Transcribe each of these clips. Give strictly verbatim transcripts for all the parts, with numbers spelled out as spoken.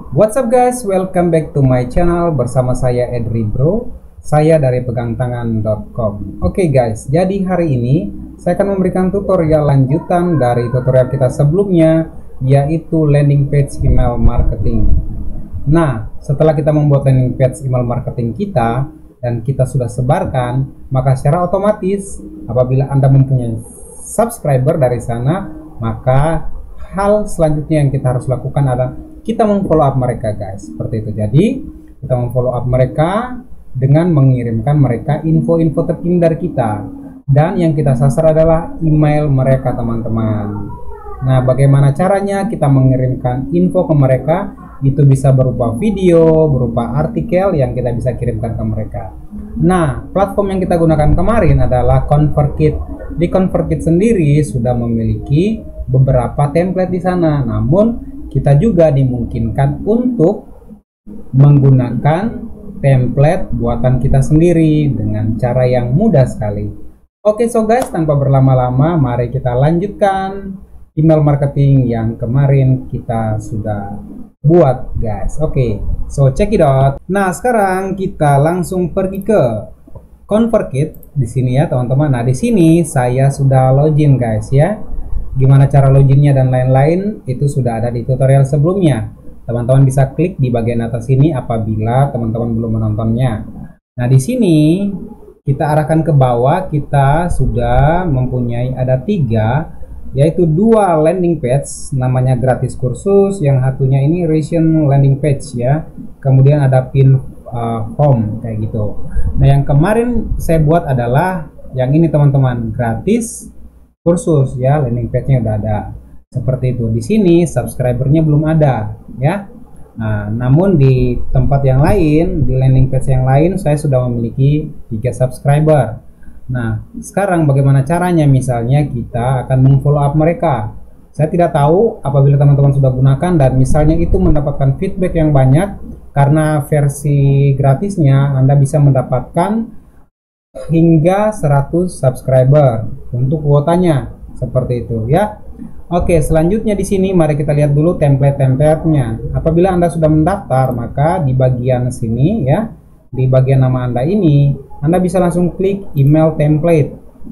What's up guys, welcome back to my channel bersama saya Edri Bro. Saya dari pegangtangan dot com. Oke okay guys, jadi hari ini saya akan memberikan tutorial lanjutan dari tutorial kita sebelumnya, yaitu landing page email marketing. Nah, setelah kita membuat landing page email marketing kita dan kita sudah sebarkan, maka secara otomatis apabila Anda mempunyai subscriber dari sana, maka hal selanjutnya yang kita harus lakukan adalah kita memfollow up mereka guys, seperti itu. Jadi kita memfollow up mereka dengan mengirimkan mereka info-info terkini dari kita, dan yang kita sasar adalah email mereka teman-teman. Nah, bagaimana caranya kita mengirimkan info ke mereka? Itu bisa berupa video, berupa artikel yang kita bisa kirimkan ke mereka. Nah, platform yang kita gunakan kemarin adalah ConvertKit. Di ConvertKit sendiri sudah memiliki beberapa template di sana, namun kita juga dimungkinkan untuk menggunakan template buatan kita sendiri dengan cara yang mudah sekali. Oke, so guys, tanpa berlama-lama mari kita lanjutkan email marketing yang kemarin kita sudah buat guys. Oke, so check it out. Nah, sekarang kita langsung pergi ke ConvertKit di sini ya teman-teman. Nah, di sini saya sudah login guys ya. Gimana cara loginnya dan lain-lain itu sudah ada di tutorial sebelumnya. Teman-teman bisa klik di bagian atas ini apabila teman-teman belum menontonnya. Nah, di sini kita arahkan ke bawah, kita sudah mempunyai ada tiga, yaitu dua landing page, namanya gratis kursus, yang satunya ini recent landing page ya. Kemudian ada pin uh, home kayak gitu. Nah, yang kemarin saya buat adalah yang ini teman-teman, gratis kursus ya, landing page-nya udah ada seperti itu. Di sini subscribernya belum ada ya. Nah, namun di tempat yang lain, di landing page yang lain saya sudah memiliki tiga subscriber. Nah, sekarang bagaimana caranya? Misalnya kita akan memfollow up mereka. Saya tidak tahu apabila teman-teman sudah gunakan dan misalnya itu mendapatkan feedback yang banyak, karena versi gratisnya Anda bisa mendapatkan hingga seratus subscriber untuk kuotanya, seperti itu ya. Oke, selanjutnya di sini mari kita lihat dulu template-templatenya. Apabila Anda sudah mendaftar, maka di bagian sini ya, di bagian nama Anda ini, Anda bisa langsung klik email template.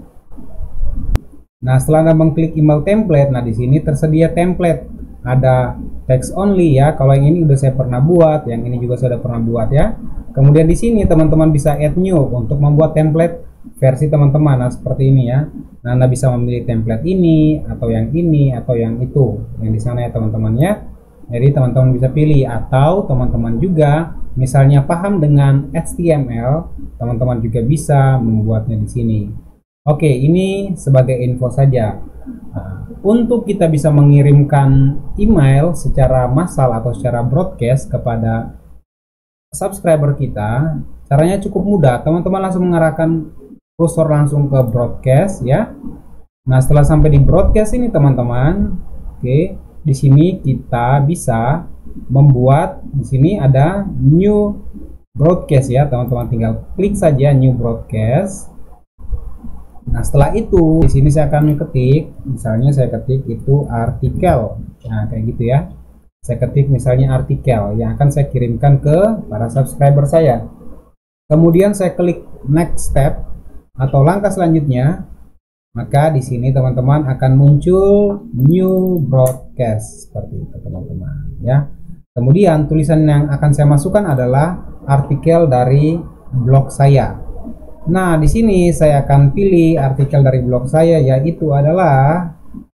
Nah, setelah Anda mengklik email template, nah di sini tersedia template. Ada text only ya. Kalau yang ini udah saya pernah buat, yang ini juga sudah pernah buat ya. Kemudian di sini teman-teman bisa add new untuk membuat template versi teman-teman. Nah, seperti ini ya. Nah, Anda bisa memilih template ini atau yang ini atau yang itu, yang di sana ya teman-teman ya. Jadi teman-teman bisa pilih, atau teman-teman juga misalnya paham dengan H T M L, teman-teman juga bisa membuatnya di sini. Oke, ini sebagai info saja. Nah, untuk kita bisa mengirimkan email secara massal atau secara broadcast kepada subscriber kita, caranya cukup mudah. Teman-teman langsung mengarahkan kursor langsung ke broadcast ya. Nah, setelah sampai di broadcast ini teman-teman, oke, di sini kita bisa membuat, di sini ada new broadcast ya teman-teman, tinggal klik saja new broadcast. Nah, setelah itu di sini saya akan ketik, misalnya saya ketik itu artikel. Nah, kayak gitu ya. Saya ketik misalnya artikel yang akan saya kirimkan ke para subscriber saya. Kemudian saya klik next step atau langkah selanjutnya. Maka di sini teman-teman akan muncul new broadcast seperti itu teman-teman ya. Kemudian tulisan yang akan saya masukkan adalah artikel dari blog saya. Nah, di sini saya akan pilih artikel dari blog saya, yaitu adalah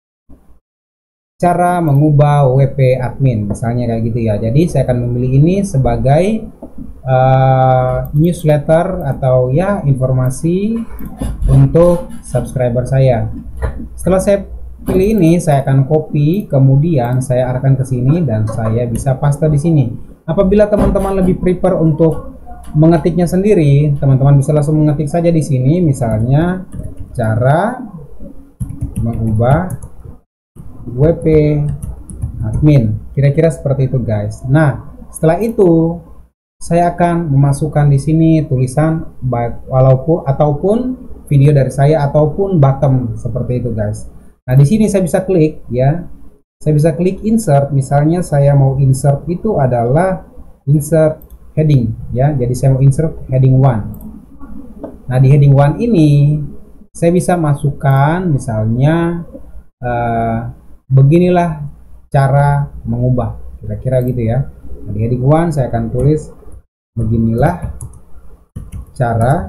cara mengubah W P admin, misalnya kayak gitu ya. Jadi saya akan memilih ini sebagai uh, newsletter atau ya informasi untuk subscriber saya. Setelah saya pilih ini, saya akan copy, kemudian saya arahkan ke sini dan saya bisa paste di sini. Apabila teman-teman lebih prefer untuk mengetiknya sendiri, teman-teman bisa langsung mengetik saja di sini, misalnya cara mengubah W P admin, kira-kira seperti itu guys. Nah, setelah itu saya akan memasukkan di sini tulisan baik walaupun ataupun video dari saya ataupun button seperti itu guys. Nah, di sini saya bisa klik ya. Saya bisa klik insert, misalnya saya mau insert itu adalah insert heading ya. Jadi saya mau insert heading one. Nah, di heading one ini saya bisa masukkan misalnya uh, beginilah cara mengubah, kira-kira gitu ya. Nah, di heading one saya akan tulis beginilah cara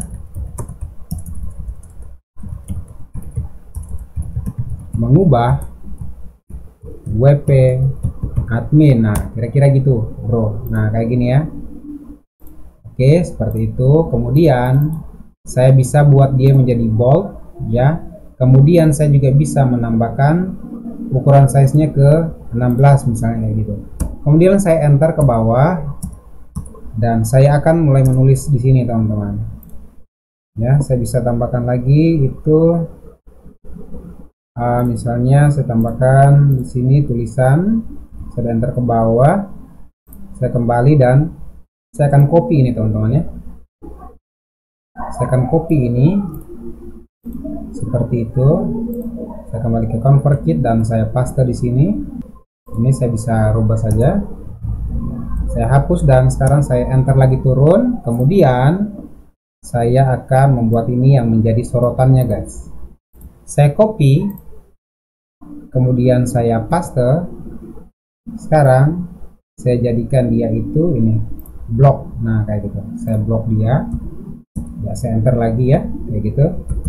mengubah W P admin. Nah, kira-kira gitu, bro. Nah, kayak gini ya. Oke, seperti itu. Kemudian saya bisa buat dia menjadi bold ya. Kemudian saya juga bisa menambahkan ukuran size-nya ke enam belas misalnya kayak gitu. Kemudian saya enter ke bawah dan saya akan mulai menulis di sini, teman-teman. Ya, saya bisa tambahkan lagi itu Uh, misalnya saya tambahkan di sini tulisan, saya enter ke bawah, saya kembali dan saya akan copy ini, teman-teman ya. Saya akan copy ini seperti itu. Saya kembali ke ConvertKit dan saya paste di sini. Ini saya bisa rubah saja. Saya hapus dan sekarang saya enter lagi turun. Kemudian saya akan membuat ini yang menjadi sorotannya, guys. Saya copy, kemudian saya paste. Sekarang saya jadikan dia itu ini blok. Nah, kayak gitu. Saya blok dia. Ya, saya enter lagi ya, kayak gitu.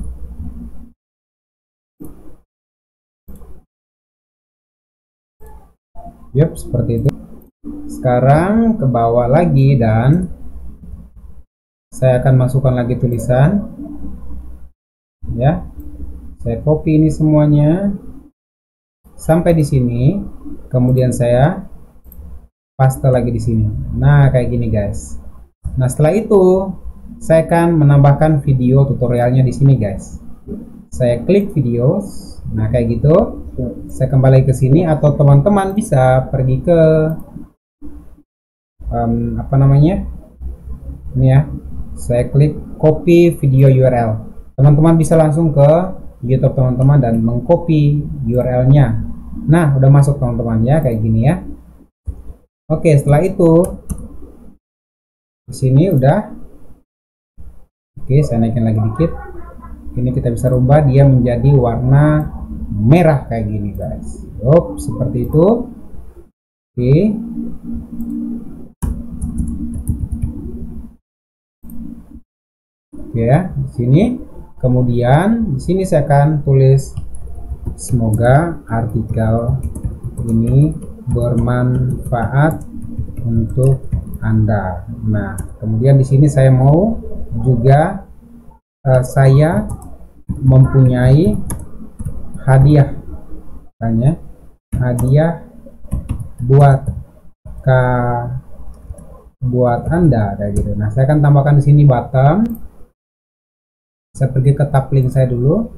Yup, seperti itu. Sekarang ke bawah lagi dan saya akan masukkan lagi tulisan. Ya. Saya copy ini semuanya sampai di sini, kemudian saya paste lagi di sini. Nah, kayak gini, guys. Nah, setelah itu saya akan menambahkan video tutorialnya di sini, guys. Saya klik videos. Nah, kayak gitu. Saya kembali ke sini atau teman-teman bisa pergi ke um, apa namanya? Ini ya. Saya klik copy video U R L. Teman-teman bisa langsung ke YouTube teman-teman dan mengcopy U R L-nya. Nah, udah masuk teman-teman ya, kayak gini ya. Oke, setelah itu di sini udah. Oke, saya naikin lagi dikit. Ini kita bisa rubah dia menjadi warna merah kayak gini, guys. Yup, seperti itu. Oke. Oke ya, di sini. Kemudian di sini saya akan tulis semoga artikel ini bermanfaat untuk Anda. Nah, kemudian di sini saya mau juga uh, saya mempunyai hadiah, tanya hadiah buat ka buat Anda kayak gitu. Nah, saya akan tambahkan di sini bottom. Saya pergi ke tab link saya dulu.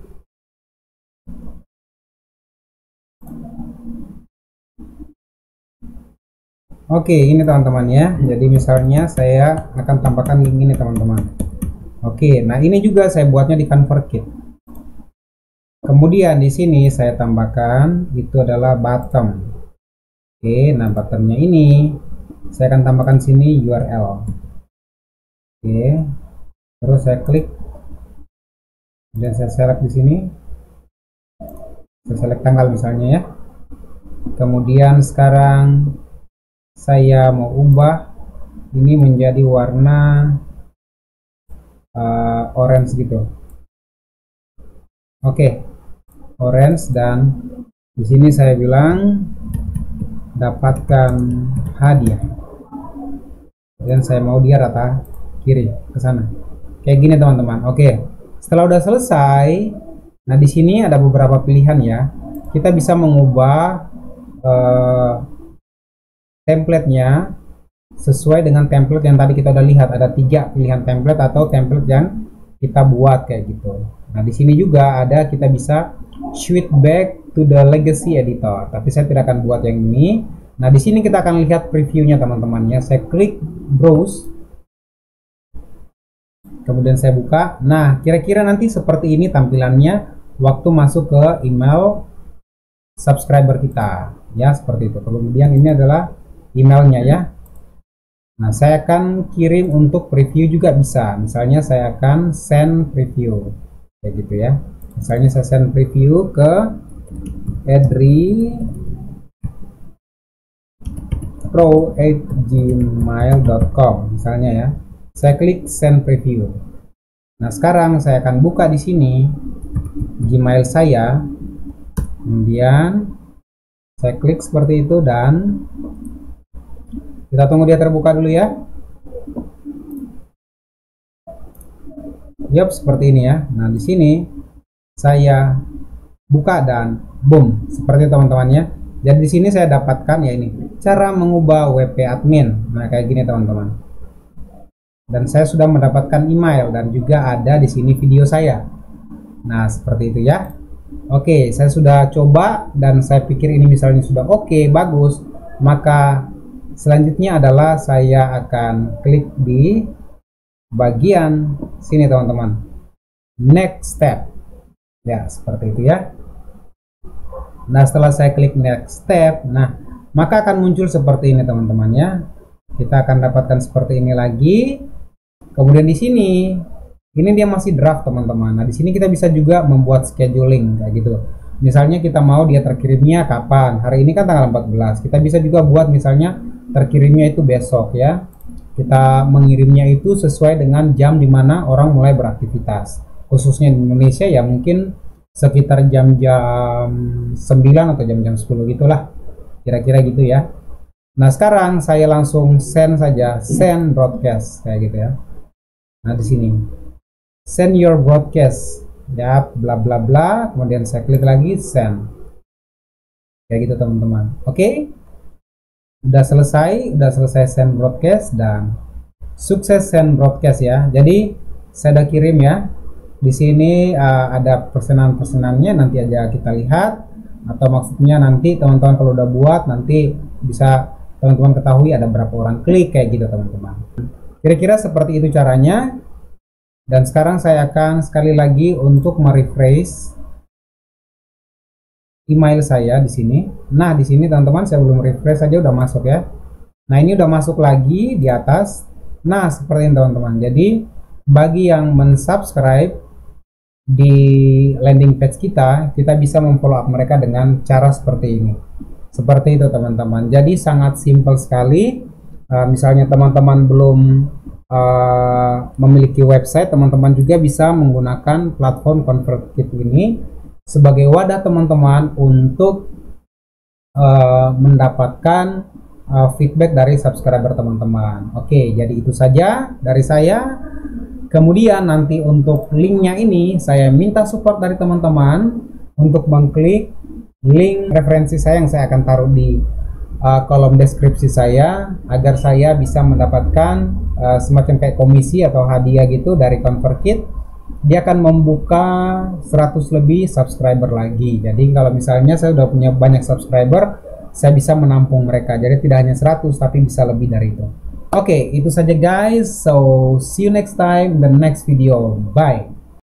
Oke, ini teman-teman ya. Jadi misalnya saya akan tambahkan link ini, teman-teman. Oke, nah ini juga saya buatnya di ConvertKit. Kemudian di sini saya tambahkan itu adalah bottom. Oke, nah bottomnya ini saya akan tambahkan sini U R L. Oke, terus saya klik dan saya select di sini. Saya select tanggal misalnya ya. Kemudian sekarang saya mau ubah ini menjadi warna uh, orange gitu. Oke, orange, dan di sini saya bilang dapatkan hadiah. Dan saya mau dia rata kiri ke sana. Kayak gini teman-teman. Oke. Setelah udah selesai, nah di sini ada beberapa pilihan ya. Kita bisa mengubah uh, template-nya sesuai dengan template yang tadi kita udah lihat. Ada tiga pilihan template atau template yang kita buat kayak gitu. Nah di sini juga ada kita bisa switch back to the legacy editor. Tapi saya tidak akan buat yang ini. Nah di sini kita akan lihat previewnya teman-teman ya. Saya klik browse. Kemudian saya buka. Nah, kira-kira nanti seperti ini tampilannya waktu masuk ke email subscriber kita. ya, seperti itu. Kemudian ini adalah emailnya ya. Nah, saya akan kirim untuk preview juga bisa. Misalnya saya akan send preview kayak gitu ya. Misalnya saya send preview ke edripro at gmail dot com misalnya ya. Saya klik send preview. Nah, sekarang saya akan buka di sini Gmail saya. Kemudian saya klik seperti itu dan kita tunggu dia terbuka dulu ya. Yup, seperti ini ya. Nah, di sini saya buka dan boom, seperti teman-teman ya. Jadi di sini saya dapatkan ya ini cara mengubah W P admin. Nah, kayak gini teman-teman. Dan saya sudah mendapatkan email dan juga ada di sini video saya. Nah, seperti itu ya. Oke, saya sudah coba dan saya pikir ini misalnya sudah oke, bagus. Maka selanjutnya adalah saya akan klik di bagian sini teman-teman. Next step. Ya, seperti itu ya. Nah, setelah saya klik next step, nah, maka akan muncul seperti ini teman-teman ya. Kita akan dapatkan seperti ini lagi. Kemudian di sini ini dia masih draft teman-teman. Nah, di sini kita bisa juga membuat scheduling kayak gitu. Misalnya kita mau dia terkirimnya kapan? Hari ini kan tanggal empat belas. Kita bisa juga buat misalnya terkirimnya itu besok ya. Kita mengirimnya itu sesuai dengan jam dimana orang mulai beraktivitas. Khususnya di Indonesia ya mungkin sekitar jam-jam sembilan atau jam-jam sepuluh gitulah. Kira-kira gitu ya. Nah, sekarang saya langsung send saja, send broadcast kayak gitu ya. Nah, di sini send your broadcast ya, bla bla bla. Kemudian saya klik lagi send. Kayak gitu teman-teman. Oke. Okay? Udah selesai, udah selesai send broadcast dan sukses send broadcast ya. Jadi saya udah kirim ya. Di sini uh, ada persenan-persenannya, nanti aja kita lihat. Atau maksudnya nanti teman-teman kalau udah buat nanti bisa teman-teman ketahui ada berapa orang klik kayak gitu teman-teman. Kira-kira seperti itu caranya. Dan sekarang saya akan sekali lagi untuk merefresh email saya di sini. Nah, di sini teman-teman saya belum refresh saja udah masuk ya. Nah, ini udah masuk lagi di atas. Nah, seperti ini teman-teman. Jadi bagi yang mensubscribe di landing page kita, kita bisa memfollow up mereka dengan cara seperti ini. Seperti itu teman-teman. Jadi sangat simple sekali. Uh, misalnya teman-teman belum uh, memiliki website, teman-teman juga bisa menggunakan platform ConvertKit ini sebagai wadah teman-teman untuk uh, mendapatkan uh, feedback dari subscriber teman-teman. Oke, jadi itu saja dari saya. Kemudian nanti untuk linknya ini saya minta support dari teman-teman untuk mengklik link referensi saya yang saya akan taruh di uh, kolom deskripsi saya agar saya bisa mendapatkan uh, semacam kayak komisi atau hadiah gitu dari ConvertKit. Dia akan membuka seratus lebih subscriber lagi. Jadi kalau misalnya saya udah punya banyak subscriber, saya bisa menampung mereka. Jadi tidak hanya seratus tapi bisa lebih dari itu. Oke, okay, itu saja guys. So see you next time in the next video. Bye.